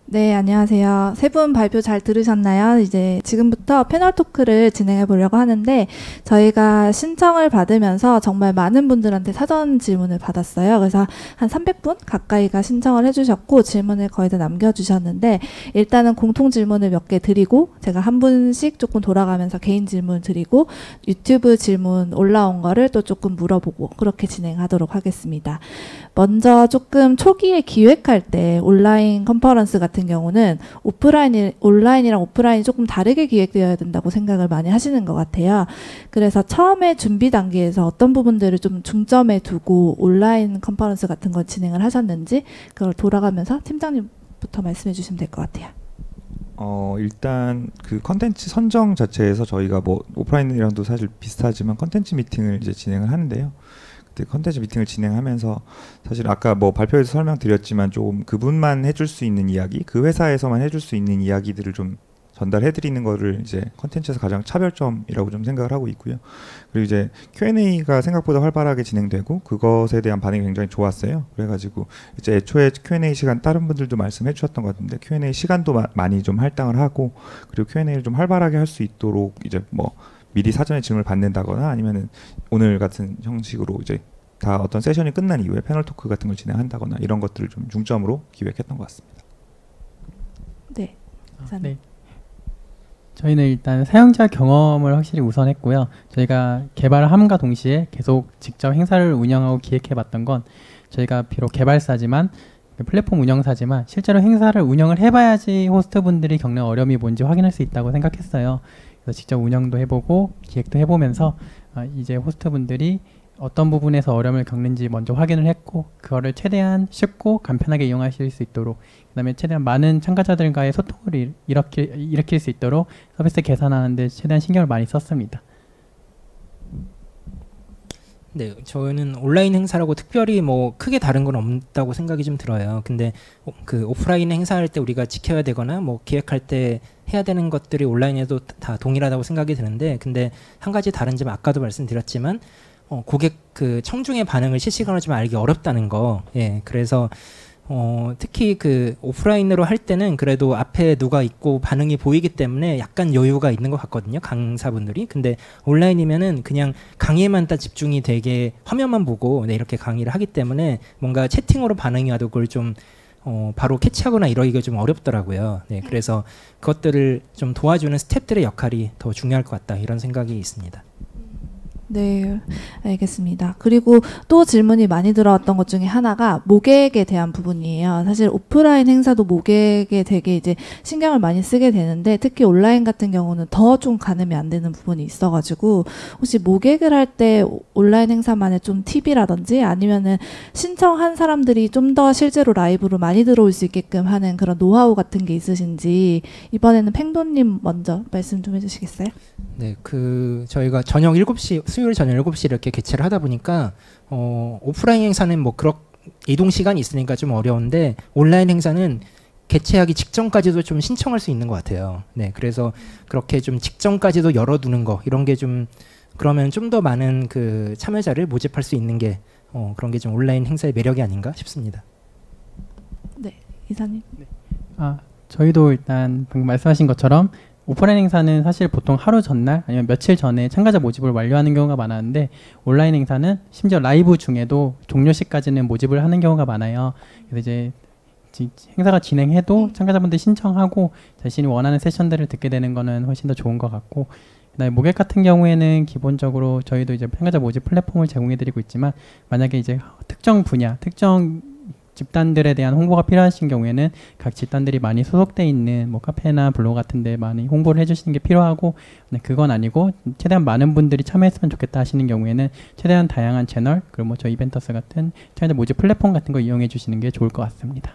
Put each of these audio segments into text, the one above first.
네, 안녕하세요. 세 분 발표 잘 들으셨나요? 이제 지금부터 패널 토크를 진행해 보려고 하는데 저희가 신청을 받으면서 정말 많은 분들한테 사전 질문을 받았어요. 그래서 한 300분 가까이가 신청을 해주셨고 질문을 거의 다 남겨주셨는데 일단은 공통 질문을 몇 개 드리고 제가 한 분씩 조금 돌아가면서 개인 질문 드리고 유튜브 질문 올라온 거를 또 조금 물어보고 그렇게 진행하도록 하겠습니다. 먼저 조금 초기에 기획할 때 온라인 컨퍼런스 같은 경우는 온라인이랑 오프라인이 조금 다르게 기획되어야 된다고 생각을 많이 하시는 것 같아요. 그래서 처음에 준비 단계에서 어떤 부분들을 좀 중점에 두고 온라인 컨퍼런스 같은 걸 진행을 하셨는지 그걸 돌아가면서 팀장님부터 말씀해 주시면 될 것 같아요. 일단 그 컨텐츠 선정 자체에서 저희가 뭐 오프라인이랑도 사실 비슷하지만 컨텐츠 미팅을 이제 진행을 하는데요. 컨텐츠 미팅을 진행하면서 사실 아까 뭐 발표에서 설명드렸지만 조금 그분만 해줄 수 있는 이야기, 그 회사에서만 해줄 수 있는 이야기들을 좀 전달해드리는 거를 이제 컨텐츠에서 가장 차별점이라고 좀 생각을 하고 있고요. 그리고 이제 Q&A가 생각보다 활발하게 진행되고 그것에 대한 반응이 굉장히 좋았어요. 그래가지고 이제 애초에 Q&A 시간 다른 분들도 말씀해 주셨던 것 같은데 Q&A 시간도 많이 좀 할당을 하고 그리고 Q&A를 좀 활발하게 할 수 있도록 이제 뭐 미리 사전에 질문을 받는다거나 아니면은 오늘 같은 형식으로 이제 다 어떤 세션이 끝난 이후에 패널 토크 같은 걸 진행한다거나 이런 것들을 좀 중점으로 기획했던 것 같습니다. 네. 네. 저희는 일단 사용자 경험을 확실히 우선했고요. 저희가 개발함과 동시에 계속 직접 행사를 운영하고 기획해봤던 건 저희가 비록 개발사지만 플랫폼 운영사지만 실제로 행사를 운영을 해봐야지 호스트분들이 겪는 어려움이 뭔지 확인할 수 있다고 생각했어요. 그래서 직접 운영도 해보고 기획도 해보면서 이제 호스트분들이 어떤 부분에서 어려움을 겪는지 먼저 확인을 했고 그거를 최대한 쉽고 간편하게 이용하실 수 있도록 그 다음에 최대한 많은 참가자들과의 소통을 일으킬 수 있도록 서비스 개선하는 데 최대한 신경을 많이 썼습니다. 네, 저는 온라인 행사라고 특별히 뭐 크게 다른 건 없다고 생각이 좀 들어요. 근데 그 오프라인 행사할 때 우리가 지켜야 되거나 뭐 기획할 때 해야 되는 것들이 온라인에도 다 동일하다고 생각이 드는데 근데 한 가지 다른 점 아까도 말씀드렸지만 고객 그 청중의 반응을 실시간으로 좀 알기 어렵다는 거. 예, 그래서 특히 그 오프라인으로 할 때는 그래도 앞에 누가 있고 반응이 보이기 때문에 약간 여유가 있는 것 같거든요, 강사분들이. 근데 온라인이면은 그냥 강의에만 딱 집중이 되게 화면만 보고 네, 이렇게 강의를 하기 때문에 뭔가 채팅으로 반응이 와도 그걸 좀 바로 캐치하거나 이러기가 좀 어렵더라고요. 네, 그래서 그것들을 좀 도와주는 스태프들의 역할이 더 중요할 것 같다 이런 생각이 있습니다. 네, 알겠습니다. 그리고 또 질문이 많이 들어왔던 것 중에 하나가 모객에 대한 부분이에요. 사실 오프라인 행사도 모객에 되게 이제 신경을 많이 쓰게 되는데 특히 온라인 같은 경우는 더 좀 가늠이 안 되는 부분이 있어가지고 혹시 모객을 할 때 온라인 행사만의 좀 팁이라든지 아니면은 신청한 사람들이 좀 더 실제로 라이브로 많이 들어올 수 있게끔 하는 그런 노하우 같은 게 있으신지 이번에는 팽도님 먼저 말씀 좀 해주시겠어요? 네, 그 저희가 저녁 7시 수요일 저녁 7시 이렇게 개최를 하다 보니까 오프라인 행사는 뭐 그런 이동 시간이 있으니까 좀 어려운데 온라인 행사는 개최하기 직전까지도 좀 신청할 수 있는 것 같아요. 네, 그래서 그렇게 좀 직전까지도 열어두는 거 이런 게 좀 그러면 좀 더 많은 그 참여자를 모집할 수 있는 게 그런 게 좀 온라인 행사의 매력이 아닌가 싶습니다. 네, 이사님. 네. 저희도 일단 방금 말씀하신 것처럼 오프라인 행사는 사실 보통 하루 전날 아니면 며칠 전에 참가자 모집을 완료하는 경우가 많았는데 온라인 행사는 심지어 라이브 중에도 종료 시까지는 모집을 하는 경우가 많아요. 그래서 이제 행사가 진행해도 참가자분들이 신청하고 자신이 원하는 세션들을 듣게 되는 거는 훨씬 더 좋은 것 같고 그다음에 모객 같은 경우에는 기본적으로 저희도 이제 참가자 모집 플랫폼을 제공해드리고 있지만 만약에 이제 특정 분야, 특정 집단들에 대한 홍보가 필요하신 경우에는 각 집단들이 많이 소속돼 있는 뭐 카페나 블로그 같은 데 많이 홍보를 해주시는 게 필요하고 그건 아니고 최대한 많은 분들이 참여했으면 좋겠다 하시는 경우에는 최대한 다양한 채널 그리고 뭐 저희 이벤터스 같은 참여자 모집 플랫폼 같은 거 이용해 주시는 게 좋을 것 같습니다.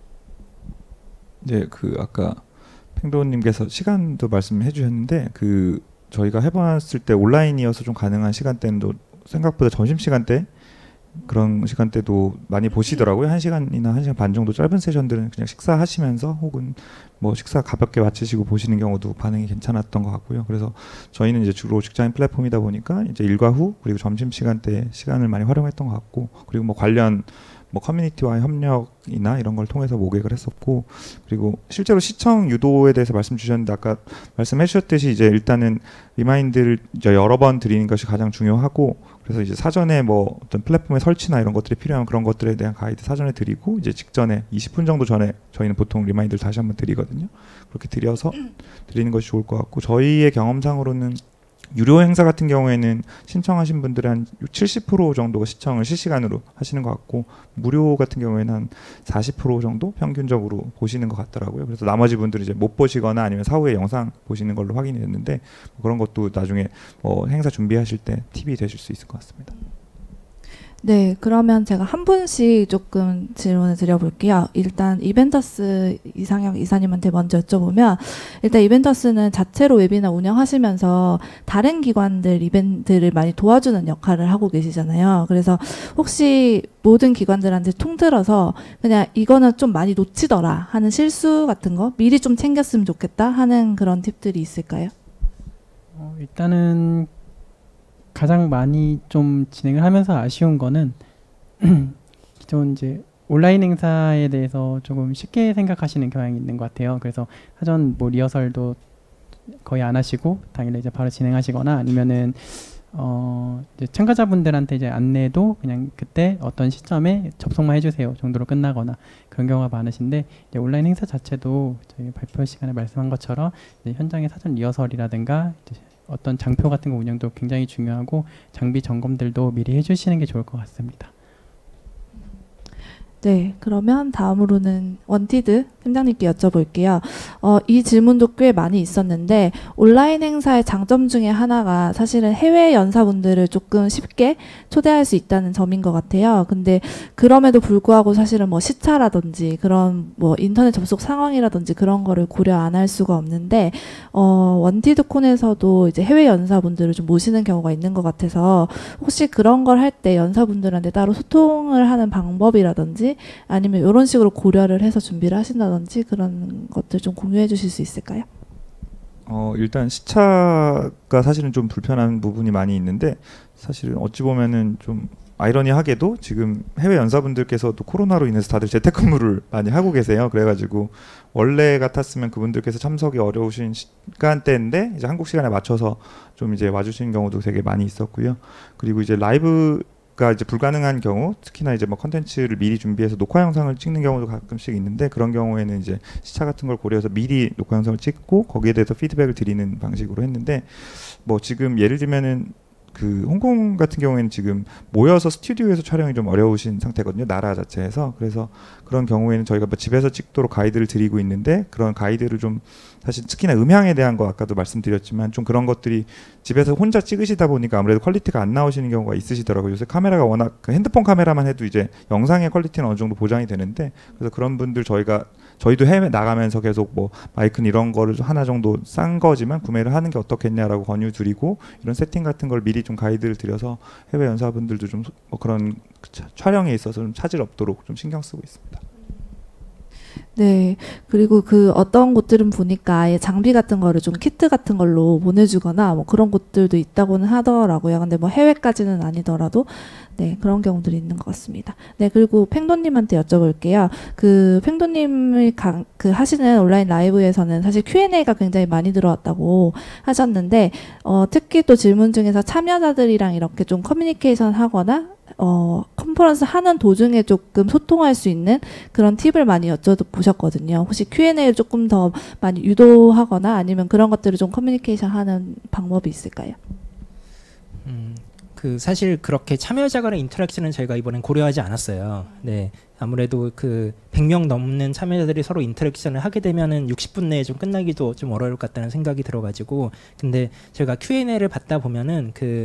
네, 그 아까 팽도님께서 시간도 말씀해 주셨는데 그 저희가 해봤을 때 온라인이어서 좀 가능한 시간대는 생각보다 점심시간대 그런 시간대도 많이 보시더라고요. 1시간이나 1시간 반 정도 짧은 세션들은 그냥 식사하시면서 혹은 뭐 식사 가볍게 마치시고 보시는 경우도 반응이 괜찮았던 것 같고요. 그래서 저희는 이제 주로 직장인 플랫폼이다 보니까 이제 일과 후 그리고 점심 시간대에 시간을 많이 활용했던 것 같고 그리고 뭐 관련 뭐 커뮤니티와의 협력이나 이런 걸 통해서 모객을 했었고, 그리고 실제로 시청 유도에 대해서 말씀 주셨는데 아까 말씀해 주셨듯이 이제 일단은 리마인드를 이제 여러 번 드리는 것이 가장 중요하고, 그래서 이제 사전에 뭐 어떤 플랫폼의 설치나 이런 것들이 필요한 그런 것들에 대한 가이드 사전에 드리고, 이제 직전에 20분 정도 전에 저희는 보통 리마인드를 다시 한번 드리거든요. 그렇게 드려서 드리는 것이 좋을 것 같고, 저희의 경험상으로는 유료 행사 같은 경우에는 신청하신 분들의 한 70% 정도가 시청을 실시간으로 하시는 것 같고, 무료 같은 경우에는 한 40% 정도 평균적으로 보시는 것 같더라고요. 그래서 나머지 분들이 이제 못 보시거나 아니면 사후에 영상 보시는 걸로 확인이 됐는데, 그런 것도 나중에 행사 준비하실 때 팁이 되실 수 있을 것 같습니다. 네, 그러면 제가 한 분씩 조금 질문을 드려볼게요. 일단 이벤터스 이상혁 이사님한테 먼저 여쭤보면, 일단 이벤터스는 자체로 웨비나 운영하시면서 다른 기관들 이벤트를 많이 도와주는 역할을 하고 계시잖아요. 그래서 혹시 모든 기관들한테 통틀어서 그냥 이거는 좀 많이 놓치더라 하는 실수 같은 거 미리 좀 챙겼으면 좋겠다 하는 그런 팁들이 있을까요? 일단은 가장 많이 좀 진행을 하면서 아쉬운 거는 기존 이제 온라인 행사에 대해서 조금 쉽게 생각하시는 경향이 있는 것 같아요. 그래서 사전 뭐 리허설도 거의 안 하시고 당일에 이제 바로 진행하시거나, 아니면은 이제 참가자분들한테 이제 안내도 그냥 그때 어떤 시점에 접속만 해주세요 정도로 끝나거나 그런 경우가 많으신데, 이제 온라인 행사 자체도 저희 발표 시간에 말씀한 것처럼 이제 현장의 사전 리허설이라든가 이제 어떤 장표 같은 거 운영도 굉장히 중요하고, 장비 점검들도 미리 해주시는 게 좋을 것 같습니다. 네, 그러면 다음으로는 원티드 팀장님께 여쭤볼게요. 이 질문도 꽤 많이 있었는데, 온라인 행사의 장점 중에 하나가 사실은 해외 연사분들을 조금 쉽게 초대할 수 있다는 점인 것 같아요. 근데 그럼에도 불구하고 사실은 뭐 시차라든지 그런 뭐 인터넷 접속 상황이라든지 그런 거를 고려 안 할 수가 없는데, 원티드콘에서도 이제 해외 연사분들을 좀 모시는 경우가 있는 것 같아서, 혹시 그런 걸 할 때 연사분들한테 따로 소통을 하는 방법이라든지 아니면 이런 식으로 고려를 해서 준비를 하신다든지 그런 것들 좀 공유해 주실 수 있을까요? 일단 시차가 사실은 좀 불편한 부분이 많이 있는데, 사실은 어찌 보면은 좀 아이러니하게도 지금 해외 연사분들께서도 코로나로 인해서 다들 재택근무를 많이 하고 계세요. 그래가지고 원래 같았으면 그분들께서 참석이 어려우신 시간대인데 이제 한국 시간에 맞춰서 좀 이제 와주시는 경우도 되게 많이 있었고요. 그리고 이제 라이브가 이제 불가능한 경우, 특히나 이제 뭐 컨텐츠를 미리 준비해서 녹화 영상을 찍는 경우도 가끔씩 있는데, 그런 경우에는 이제 시차 같은 걸 고려해서 미리 녹화 영상을 찍고 거기에 대해서 피드백을 드리는 방식으로 했는데, 뭐 지금 예를 들면은 그 홍콩 같은 경우에는 지금 모여서 스튜디오에서 촬영이 좀 어려우신 상태거든요, 나라 자체에서. 그래서 그런 경우에는 저희가 뭐 집에서 찍도록 가이드를 드리고 있는데, 그런 가이드를 좀 사실 특히나 음향에 대한 거 아까도 말씀드렸지만 좀 그런 것들이 집에서 혼자 찍으시다 보니까 아무래도 퀄리티가 안 나오시는 경우가 있으시더라고요. 요새 카메라가 워낙 그 핸드폰 카메라만 해도 이제 영상의 퀄리티는 어느 정도 보장이 되는데, 그래서 그런 분들 저희도 해외 나가면서 계속 뭐 마이크는 이런 거를 하나 정도 싼 거지만 구매를 하는 게 어떻겠냐라고 권유 드리고, 이런 세팅 같은 걸 미리 좀 가이드를 드려서 해외 연사분들도 좀 뭐 그런 촬영에 있어서 좀 차질 없도록 좀 신경 쓰고 있습니다. 네. 그리고 그 어떤 곳들은 보니까 아예 장비 같은 거를 좀 키트 같은 걸로 보내주거나 뭐 그런 곳들도 있다고는 하더라고요. 근데 뭐 해외까지는 아니더라도 네, 그런 경우들이 있는 것 같습니다. 네, 그리고 팽도님한테 여쭤볼게요. 그 팽도님이 그 하시는 온라인 라이브에서는 사실 Q&A가 굉장히 많이 들어왔다고 하셨는데, 특히 또 질문 중에서 참여자들이랑 이렇게 좀 커뮤니케이션 하거나 컨퍼런스 하는 도중에 조금 소통할 수 있는 그런 팁을 많이 여쭤보셨거든요. 혹시 Q&A를 조금 더 많이 유도하거나 아니면 그런 것들을 좀 커뮤니케이션 하는 방법이 있을까요? 그 사실 그렇게 참여자 간의 인터랙션은 저희가 이번엔 고려하지 않았어요. 네. 아무래도 그 100명 넘는 참여자들이 서로 인터랙션을 하게 되면은 60분 내에 좀 끝나기도 좀 어려울 것 같다는 생각이 들어가지고, 근데 저희가 Q&A를 받다 보면은 그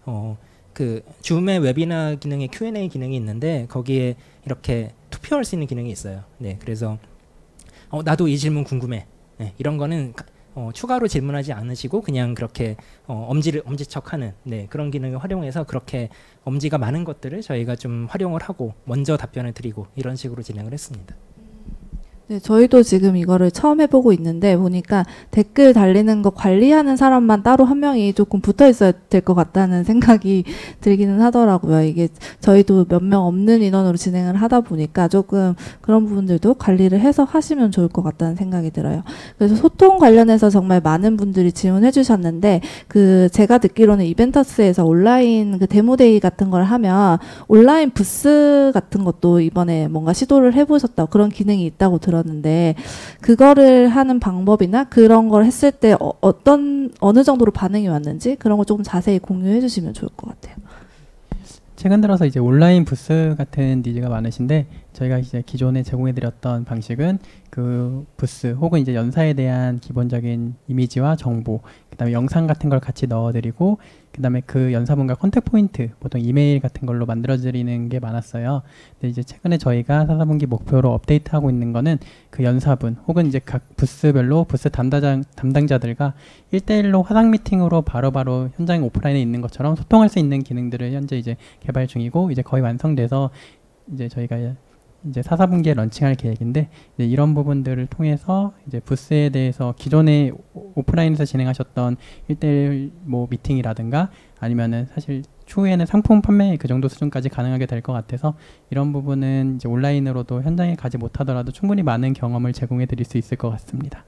줌의 웨비나 기능에 Q&A 기능이 있는데, 거기에 이렇게 투표할 수 있는 기능이 있어요. 네, 그래서 나도 이 질문 궁금해. 네, 이런 거는 추가로 질문하지 않으시고 그냥 그렇게 엄지척하는 네, 그런 기능을 활용해서 그렇게 엄지가 많은 것들을 저희가 좀 활용을 하고 먼저 답변을 드리고 이런 식으로 진행을 했습니다. 네, 저희도 지금 이거를 처음 해보고 있는데 보니까 댓글 달리는 거 관리하는 사람만 따로 한 명이 조금 붙어 있어야 될 것 같다는 생각이 들기는 하더라고요. 이게 저희도 몇 명 없는 인원으로 진행을 하다 보니까 조금 그런 부분들도 관리를 해서 하시면 좋을 것 같다는 생각이 들어요. 그래서 소통 관련해서 정말 많은 분들이 질문해 주셨는데 제가 듣기로는 이벤터스에서 온라인 그 데모데이 같은 걸 하면 온라인 부스 같은 것도 이번에 뭔가 시도를 해보셨다고 그런 기능이 있다고 들었는데 그거를 하는 방법이나 그런 걸 했을 때 어느 정도로 반응이 왔는지 그런 거 조금 자세히 공유해 주시면 좋을 것 같아요. 최근 들어서 이제 온라인 부스 같은 니즈가 많으신데 저희가 이제 기존에 제공해드렸던 방식은 그 부스 혹은 이제 연사에 대한 기본적인 이미지와 정보, 그다음에 영상 같은 걸 같이 넣어드리고 그다음에 그 연사분과 컨택 포인트, 보통 이메일 같은 걸로 만들어드리는 게 많았어요. 근데 이제 최근에 저희가 4분기 목표로 업데이트하고 있는 거는 그 연사분 혹은 이제 각 부스별로 부스 담당자들과 1대1로 화상 미팅으로 바로바로 현장 오프라인에 있는 것처럼 소통할 수 있는 기능들을 현재 이제 개발 중이고 이제 거의 완성돼서 이제 저희가 이제 4분기에 런칭할 계획인데 이제 이런 부분들을 통해서 이제 부스에 대해서 기존에 오프라인에서 진행하셨던 1대1 뭐 미팅이라든가 아니면은 사실 추후에는 상품 판매 그 정도 수준까지 가능하게 될 것 같아서 이런 부분은 이제 온라인으로도 현장에 가지 못하더라도 충분히 많은 경험을 제공해 드릴 수 있을 것 같습니다.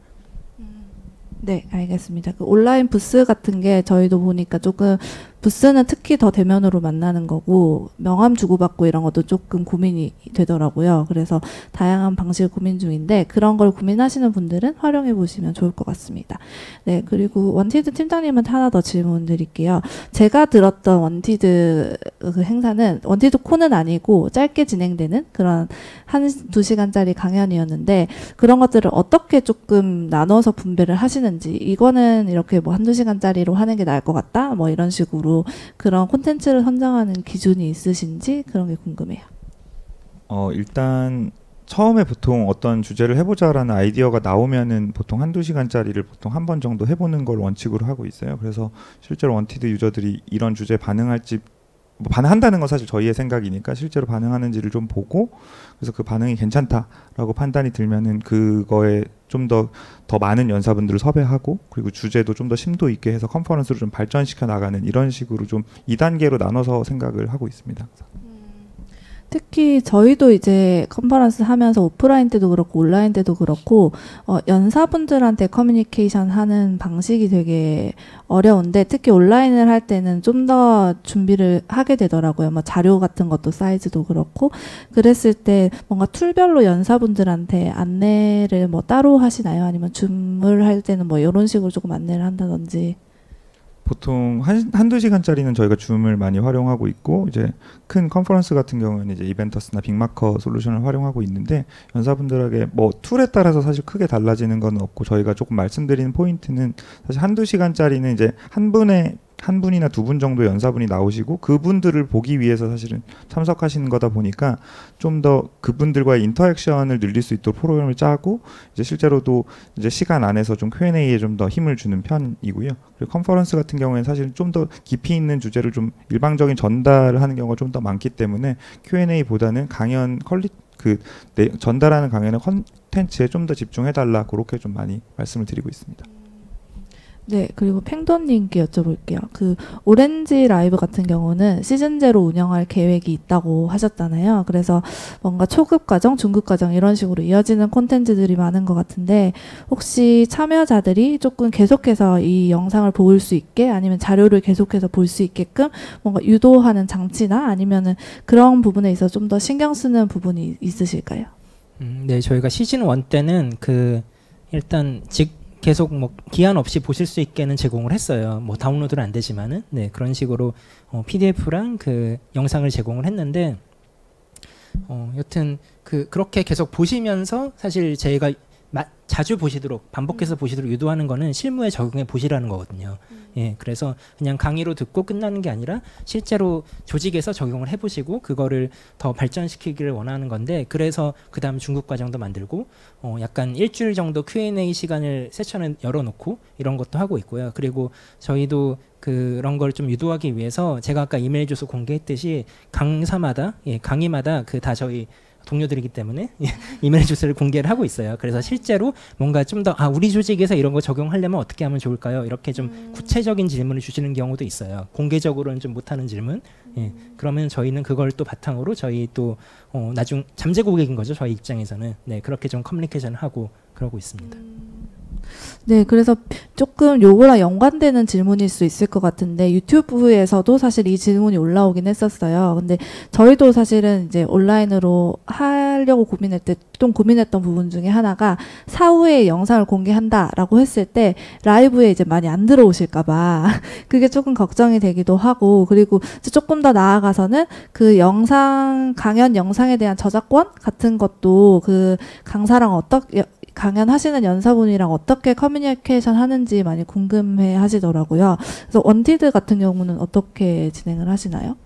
네, 알겠습니다. 그 온라인 부스 같은 게 저희도 보니까 조금 부스는 특히 더 대면으로 만나는 거고 명함 주고받고 이런 것도 조금 고민이 되더라고요. 그래서 다양한 방식을 고민 중인데 그런 걸 고민하시는 분들은 활용해 보시면 좋을 것 같습니다. 네, 그리고 원티드 팀장님한테 하나 더 질문 드릴게요. 제가 들었던 원티드 그 행사는 원티드 콘은 아니고 짧게 진행되는 그런 1-2시간짜리 강연이었는데 그런 것들을 어떻게 조금 나눠서 분배를 하시는지 이거는 이렇게 뭐 1-2시간짜리로 하는 게 나을 것 같다 뭐 이런 식으로 그런 콘텐츠를 선정하는 기준이 있으신지 그런 게 궁금해요. 일단 처음에 보통 어떤 주제를 해보자라는 아이디어가 나오면은 보통 1-2시간짜리를 보통 한 번 정도 해보는 걸 원칙으로 하고 있어요. 그래서 실제로 원티드 유저들이 이런 주제에 반응할지 뭐 반응한다는 건 사실 저희의 생각이니까 실제로 반응하는지를 좀 보고 그래서 그 반응이 괜찮다라고 판단이 들면은 그거에 좀 더 많은 연사분들을 섭외하고 그리고 주제도 좀 더 심도 있게 해서 컨퍼런스로 좀 발전시켜 나가는 이런 식으로 좀 2단계로 나눠서 생각을 하고 있습니다. 특히 저희도 이제 컨퍼런스 하면서 오프라인 때도 그렇고 온라인 때도 그렇고 연사분들한테 커뮤니케이션 하는 방식이 되게 어려운데 특히 온라인을 할 때는 좀 더 준비를 하게 되더라고요. 뭐 자료 같은 것도 사이즈도 그렇고 그랬을 때 뭔가 툴별로 연사분들한테 안내를 뭐 따로 하시나요? 아니면 줌을 할 때는 뭐 이런 식으로 조금 안내를 한다든지. 보통 1-2시간짜리는 저희가 줌을 많이 활용하고 있고 이제 큰 컨퍼런스 같은 경우에는 이제 이벤터스나 빅마커 솔루션을 활용하고 있는데 연사분들에게 뭐 툴에 따라서 사실 크게 달라지는 건 없고 저희가 조금 말씀드리는 포인트는 사실 1-2시간짜리는 이제 한 분이나 2분 정도 연사분이 나오시고 그분들을 보기 위해서 사실은 참석하시는 거다 보니까 좀 더 그분들과의 인터액션을 늘릴 수 있도록 프로그램을 짜고 이제 실제로도 이제 시간 안에서 좀 Q&A에 좀 더 힘을 주는 편이고요. 그리고 컨퍼런스 같은 경우에는 사실 좀 더 깊이 있는 주제를 좀 일방적인 전달을 하는 경우가 좀 더 많기 때문에 Q&A보다는 강연 전달하는 강연의 컨텐츠에 좀 더 집중해달라 그렇게 좀 많이 말씀을 드리고 있습니다. 네, 그리고 팽도님께 여쭤볼게요. 그 오렌지 라이브 같은 경우는 시즌제로 운영할 계획이 있다고 하셨잖아요. 그래서 뭔가 초급 과정, 중급 과정 이런 식으로 이어지는 콘텐츠들이 많은 것 같은데 혹시 참여자들이 조금 계속해서 이 영상을 볼 수 있게 아니면 자료를 계속해서 볼 수 있게끔 뭔가 유도하는 장치나 아니면은 그런 부분에 있어서 좀 더 신경 쓰는 부분이 있으실까요? 네, 저희가 시즌 1 때는 일단 계속 뭐 기한 없이 보실 수 있게는 제공을 했어요. 뭐 다운로드는 안 되지만은 네, 그런 식으로 PDF랑 그 영상을 제공을 했는데 여튼 그렇게 계속 보시면서 사실 저희가 자주 보시도록 반복해서 보시도록 유도하는 거는 실무에 적용해 보시라는 거거든요. 예, 그래서 그냥 강의로 듣고 끝나는 게 아니라 실제로 조직에서 적용을 해보시고 그거를 더 발전시키기를 원하는 건데 그래서 그 다음 중급 과정도 만들고 약간 일주일 정도 Q&A 시간을 세션을 열어놓고 이런 것도 하고 있고요. 그리고 저희도 그런 걸 좀 유도하기 위해서 제가 아까 이메일 주소 공개했듯이 강의마다 다 저희 동료들이기 때문에 이메일 주소를 공개를 하고 있어요. 그래서 실제로 뭔가 좀 더 우리 조직에서 이런 거 적용하려면 어떻게 하면 좋을까요? 이렇게 좀 구체적인 질문을 주시는 경우도 있어요. 공개적으로는 좀 못하는 질문. 그러면 저희는 그걸 또 바탕으로 저희 또 나중 잠재 고객인 거죠. 저희 입장에서는 그렇게 좀 커뮤니케이션을 하고 그러고 있습니다. 네, 그래서 조금 요거랑 연관되는 질문일 수 있을 것 같은데 유튜브에서도 사실 이 질문이 올라오긴 했었어요. 근데 저희도 사실은 이제 온라인으로 하려고 고민할 때 좀 고민했던 부분 중에 하나가 사후에 영상을 공개한다라고 했을 때 라이브에 이제 많이 안 들어오실까봐 그게 조금 걱정이 되기도 하고, 그리고 조금 더 나아가서는 그 강연 영상에 대한 저작권 같은 것도 그 강사랑 강연하시는 연사분이랑 어떻게 커뮤니케이션 하는지 많이 궁금해 하시더라고요. 그래서 원티드 같은 경우는 어떻게 진행을 하시나요?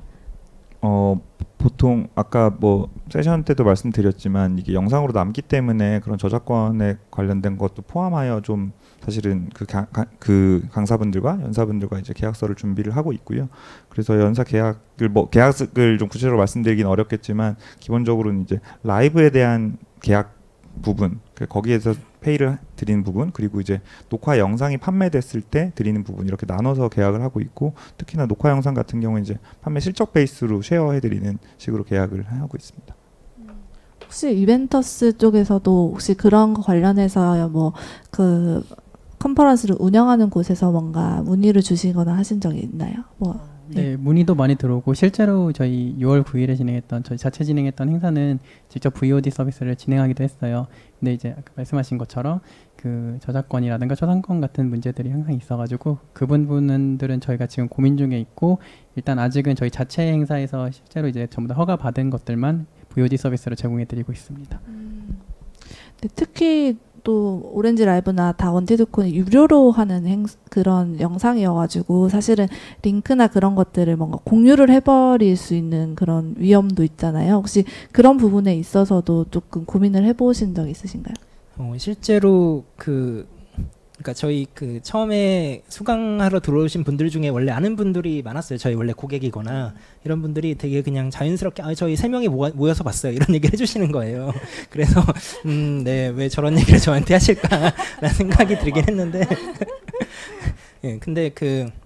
보통 아까 뭐 세션 때도 말씀드렸지만 이게 영상으로 남기 때문에 그런 저작권에 관련된 것도 포함하여 좀 사실은 그 강사분들과 연사분들과 이제 계약서를 준비를 하고 있고요. 그래서 연사 계약을 좀 구체적으로 말씀드리긴 어렵겠지만 기본적으로는 이제 라이브에 대한 계약 부분, 거기에서 페이를 드리는 부분, 그리고 이제 녹화 영상이 판매됐을 때 드리는 부분, 이렇게 나눠서 계약을 하고 있고, 특히나 녹화 영상 같은 경우는 이제 판매 실적 베이스로 쉐어해드리는 식으로 계약을 하고 있습니다. 혹시 이벤터스 쪽에서도 혹시 그런 거 관련해서 뭐 그 컨퍼런스를 운영하는 곳에서 뭔가 문의를 주시거나 하신 적이 있나요? 네, 문의도 많이 들어오고 실제로 저희 6월 9일에 저희 자체 진행했던 행사는 직접 VOD 서비스를 진행하기도 했어요. 근데 이제 아까 말씀하신 것처럼 그 저작권이라든가 초상권 같은 문제들이 항상 있어가지고 그 부분들은 저희가 지금 고민 중에 있고, 일단 아직은 저희 자체 행사에서 실제로 이제 전부 다 허가 받은 것들만 VOD 서비스로 제공해드리고 있습니다. 네, 특히 또 오렌지 라이브나 다 원티드콘이 유료로 하는 그런 영상이어가지고 사실은 링크나 그런 것들을 뭔가 공유를 해버릴 수 있는 그런 위험도 있잖아요. 혹시 그런 부분에 있어서도 조금 고민을 해보신 적 있으신가요? 실제로 그러니까 저희 처음에 수강하러 들어오신 분들 중에 원래 아는 분들이 많았어요. 저희 원래 고객이거나 이런 분들이 되게 그냥 자연스럽게 저희 3명이 모여서 봤어요, 이런 얘기를 해주시는 거예요. 그래서 네, 왜 저런 얘기를 저한테 하실까라는 생각이 들긴 했는데 근데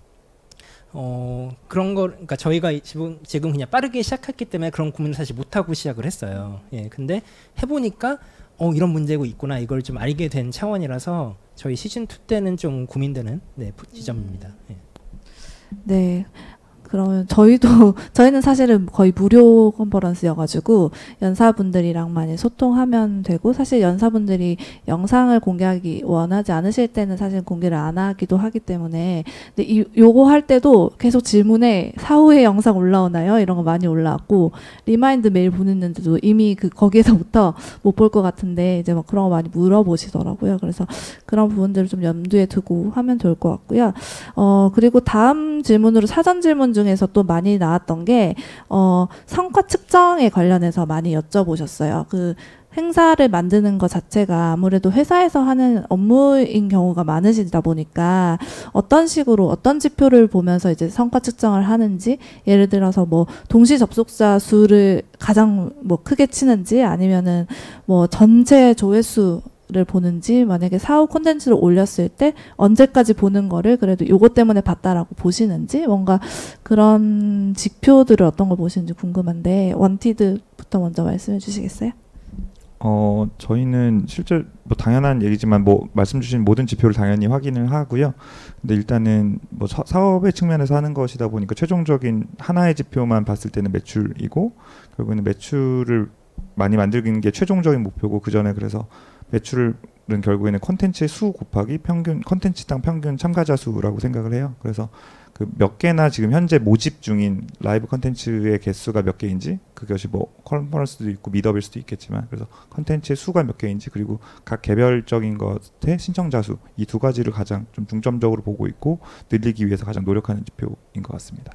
그런 거, 그러니까 저희가 지금 그냥 빠르게 시작했기 때문에 그런 고민을 사실 못 하고 시작을 했어요. 근데 해보니까 이런 문제가 있구나, 이걸 좀 알게 된 차원이라서 저희 시즌 2 때는 좀 고민되는 지점입니다. 네. 그러면 저희는 사실은 거의 무료 컨퍼런스여가지고 연사분들이랑 많이 소통하면 되고, 사실 연사분들이 영상을 공개하기 원하지 않으실 때는 사실 공개를 안 하기도 하기 때문에, 근데 요거 할 때도 계속 질문에 사후에 영상 올라오나요? 이런 거 많이 올라왔고, 리마인드 메일 보냈는데도 이미 거기에서부터 못 볼 것 같은데 이제 막 그런 거 많이 물어보시더라고요. 그래서 그런 부분들을 좀 염두에 두고 하면 좋을 것 같고요. 그리고 다음 질문으로 사전 질문 중에서 또 많이 나왔던 게 성과 측정에 관련해서 많이 여쭤보셨어요. 그 행사를 만드는 것 자체가 아무래도 회사에서 하는 업무인 경우가 많으시다 보니까 어떤 식으로 어떤 지표를 보면서 이제 성과 측정을 하는지, 예를 들어서 뭐 동시 접속자 수를 가장 뭐 크게 치는지, 아니면은 뭐 전체 조회수 를 보는지, 만약에 사후 콘텐츠를 올렸을 때 언제까지 보는 거를 그래도 요것 때문에 봤다라고 보시는지, 뭔가 그런 지표들을 어떤 걸 보시는지 궁금한데 원티드부터 먼저 말씀해 주시겠어요? 저희는 실제 뭐 당연한 얘기지만 뭐 말씀 주신 모든 지표를 당연히 확인을 하고요. 근데 일단은 뭐 사업의 측면에서 하는 것이다 보니까 최종적인 하나의 지표만 봤을 때는 매출이고, 결국에는 매출을 많이 만들기는 게 최종적인 목표고, 그 전에 그래서 매출은 결국에는 콘텐츠의 수 곱하기 콘텐츠당 평균 참가자 수라고 생각을 해요. 그래서 그 몇 개나 지금 현재 모집 중인 라이브 콘텐츠의 개수가 몇 개인지, 그것이 뭐 컨퍼런스도 있고 미더일 수도 있겠지만, 그래서 콘텐츠의 수가 몇 개인지, 그리고 각 개별적인 것의 신청자 수, 이 두 가지를 가장 좀 중점적으로 보고 있고 늘리기 위해서 가장 노력하는 지표인 것 같습니다.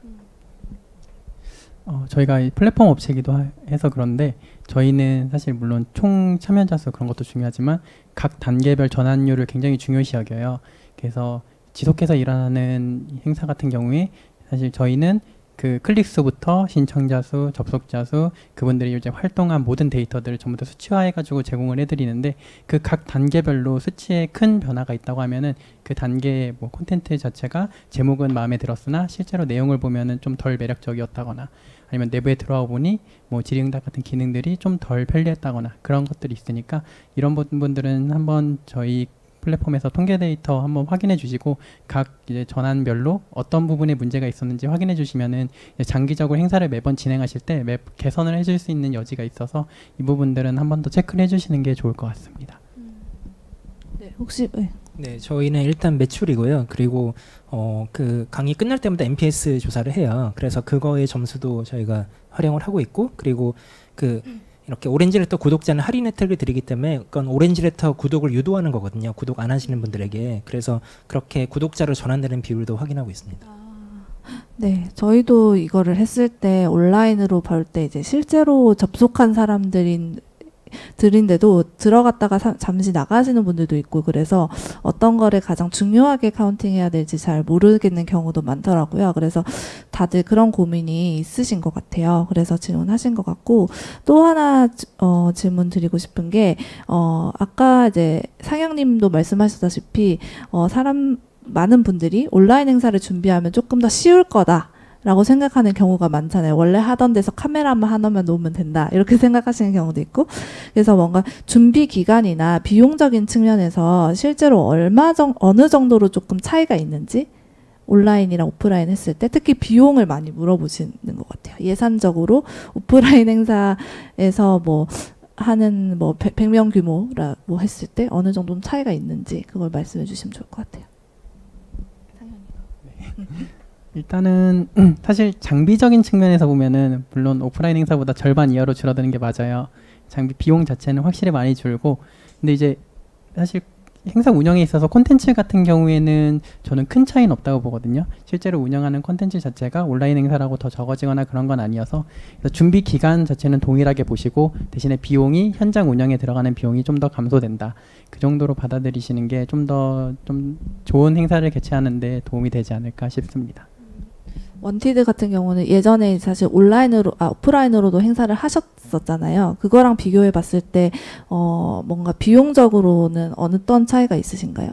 저희가 이 플랫폼 업체이기도 해서 그런데 저희는 사실 물론 총 참여자 수 그런 것도 중요하지만 각 단계별 전환율을 굉장히 중요시 여겨요. 그래서 지속해서 일하는 행사 같은 경우에 사실 저희는 그 클릭 수부터 신청자 수, 접속자 수, 그분들이 이제 활동한 모든 데이터들을 전부 다 수치화해가지고 제공을 해드리는데 그 각 단계별로 수치에 큰 변화가 있다고 하면은 그 단계 뭐 콘텐츠 자체가 제목은 마음에 들었으나 실제로 내용을 보면은 좀 덜 매력적이었다거나 아니면 내부에 들어와 보니 뭐 질의응답 같은 기능들이 좀 덜 편리했다거나 그런 것들이 있으니까 이런 부분들은 한번 저희 플랫폼에서 통계 데이터 한번 확인해 주시고 각 이제 전환별로 어떤 부분에 문제가 있었는지 확인해 주시면은 장기적으로 행사를 매번 진행하실 때 개선을 해줄 수 있는 여지가 있어서 이 부분들은 한번 더 체크를 해주시는 게 좋을 것 같습니다. 네, 혹시 네, 저희는 일단 매출이고요. 그리고 그 강의 끝날 때마다 NPS 조사를 해요. 그래서 그거의 점수도 저희가 활용을 하고 있고, 그리고 그 이렇게 오렌지레터 구독자는 할인 혜택을 드리기 때문에 그건 오렌지레터 구독을 유도하는 거거든요. 구독 안 하시는 분들에게. 그래서 그렇게 구독자로 전환되는 비율도 확인하고 있습니다. 네, 저희도 이거를 했을 때 온라인으로 볼 때 이제 실제로 접속한 들인데도 들어갔다가 잠시 나가시는 분들도 있고 그래서 어떤 거를 가장 중요하게 카운팅해야 될지 잘 모르겠는 경우도 많더라고요. 그래서 다들 그런 고민이 있으신 것 같아요. 그래서 질문하신 것 같고 또 하나 질문 드리고 싶은 게 아까 이제 상영님도 말씀하셨다시피 많은 분들이 온라인 행사를 준비하면 조금 더 쉬울 거다. 라고 생각하는 경우가 많잖아요. 원래 하던 데서 카메라만 하나만 놓으면 된다. 이렇게 생각하시는 경우도 있고. 그래서 뭔가 준비 기간이나 비용적인 측면에서 실제로 어느 정도로 조금 차이가 있는지 온라인이랑 오프라인 했을 때 특히 비용을 많이 물어보시는 것 같아요. 예산적으로 오프라인 행사에서 하는 100명 규모라고 했을 때 어느 정도 차이가 있는지 그걸 말씀해 주시면 좋을 것 같아요. 일단은 사실 장비적인 측면에서 보면은 물론 오프라인 행사보다 절반 이하로 줄어드는 게 맞아요. 장비 비용 자체는 확실히 많이 줄고 근데 이제 사실 행사 운영에 있어서 콘텐츠 같은 경우에는 저는 큰 차이는 없다고 보거든요. 실제로 운영하는 콘텐츠 자체가 온라인 행사라고 더 적어지거나 그런 건 아니어서 그래서 준비 기간 자체는 동일하게 보시고 대신에 비용이 현장 운영에 들어가는 비용이 좀 더 감소된다. 그 정도로 받아들이시는 게 좀 좋은 행사를 개최하는 데 도움이 되지 않을까 싶습니다. 원티드 같은 경우는 예전에 사실 오프라인으로도 행사를 하셨었잖아요. 그거랑 비교해 봤을 때 뭔가 비용적으로는 어떤 차이가 있으신가요?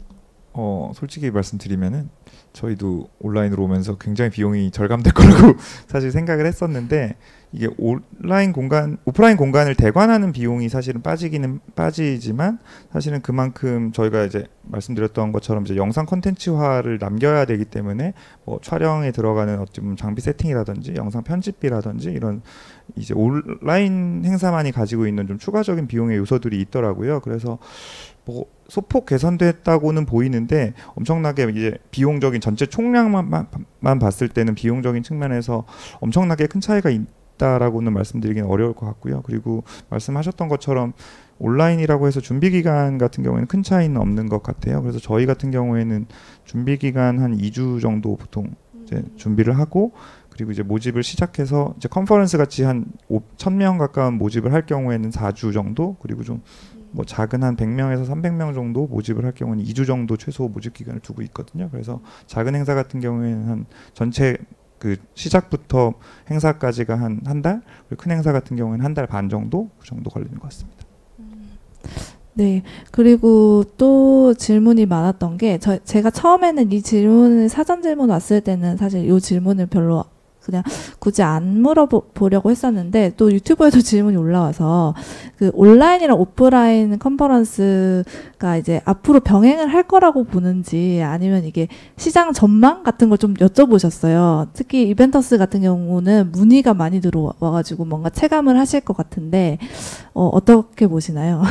솔직히 말씀드리면은 저희도 온라인으로 오면서 굉장히 비용이 절감될 거라고 사실 생각을 했었는데 이게 오프라인 공간을 대관하는 비용이 사실은 빠지지만 사실은 그만큼 저희가 이제 말씀드렸던 것처럼 이제 영상 콘텐츠화를 남겨야 되기 때문에 촬영에 들어가는 어떤 장비 세팅이라든지 영상 편집비라든지 이런 이제 온라인 행사만이 가지고 있는 좀 추가적인 비용의 요소들이 있더라고요. 그래서 소폭 개선됐다고는 보이는데 엄청나게 이제 비용적인 전체 총량만 봤을 때는 비용적인 측면에서 엄청나게 큰 차이가 있다라고는 말씀드리기는 어려울 것 같고요. 그리고 말씀하셨던 것처럼 온라인이라고 해서 준비 기간 같은 경우에는 큰 차이는 없는 것 같아요. 그래서 저희 같은 경우에는 준비 기간 한 2주 정도 보통 이제 준비를 하고 그리고 이제 모집을 시작해서 이제 컨퍼런스 같이 한 1,000명 가까운 모집을 할 경우에는 4주 정도 그리고 좀 작은 한 100명에서 300명 정도 모집을 할 경우는 2주 정도 최소 모집 기간을 두고 있거든요. 그래서 작은 행사 같은 경우에는 한 전체 그 시작부터 행사까지가 한 달, 그리고 큰 행사 같은 경우에는 한 달 반 정도 그 정도 걸리는 것 같습니다. 네, 그리고 또 질문이 많았던 게 제가 처음에는 이 질문을 사전 질문 왔을 때는 사실 이 질문을 별로 그냥 굳이 안 물어보려고 했었는데 또 유튜브에도 질문이 올라와서 그 온라인이랑 오프라인 컨퍼런스가 이제 앞으로 병행을 할 거라고 보는지 아니면 이게 시장 전망 같은 걸 좀 여쭤보셨어요. 특히 이벤터스 같은 경우는 문의가 많이 들어와가지고 뭔가 체감을 하실 것 같은데 어떻게 보시나요?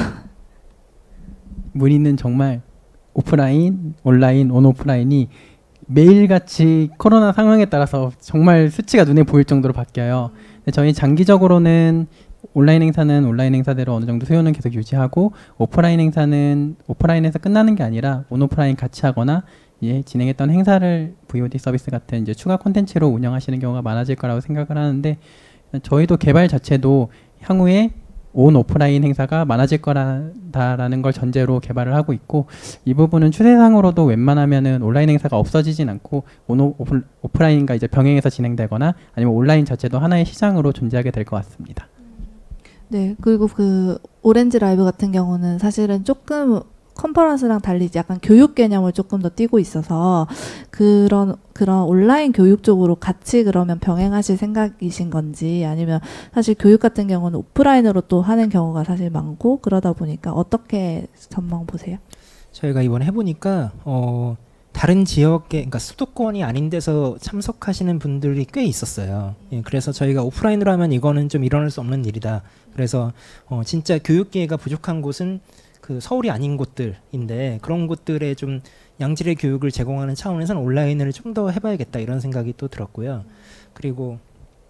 문의는 정말 오프라인, 온라인, 온오프라인이 매일같이 코로나 상황에 따라서 정말 수치가 눈에 보일 정도로 바뀌어요. 근데 저희 장기적으로는 온라인 행사는 온라인 행사대로 어느 정도 수요는 계속 유지하고 오프라인 행사는 오프라인에서 끝나는 게 아니라 온오프라인 같이 하거나 진행했던 행사를 VOD 서비스 같은 이제 추가 콘텐츠로 운영하시는 경우가 많아질 거라고 생각을 하는데 저희도 개발 자체도 향후에 온 오프라인 행사가 많아질 거라는 걸 전제로 개발을 하고 있고, 이 부분은 추세상으로도 웬만하면은 온라인 행사가 없어지진 않고 오프라인과 이제 병행해서 진행되거나 아니면 온라인 자체도 하나의 시장으로 존재하게 될 것 같습니다. 네, 그리고 그 오렌지 라이브 같은 경우는 사실은 조금 컨퍼런스랑 달리 이제 약간 교육 개념을 조금 더 띄고 있어서 그런 온라인 교육 쪽으로 같이 그러면 병행하실 생각이신 건지, 아니면 사실 교육 같은 경우는 오프라인으로 또 하는 경우가 사실 많고 그러다 보니까 어떻게 전망 보세요? 저희가 이번에 해보니까 다른 지역에, 그러니까 수도권이 아닌 데서 참석하시는 분들이 꽤 있었어요. 예, 그래서 저희가 오프라인으로 하면 이거는 좀 일어날 수 없는 일이다. 그래서 진짜 교육 기회가 부족한 곳은 그 서울이 아닌 곳들인데, 그런 곳들에 좀 양질의 교육을 제공하는 차원에서는 온라인을 좀 더 해봐야겠다 이런 생각이 또 들었고요. 그리고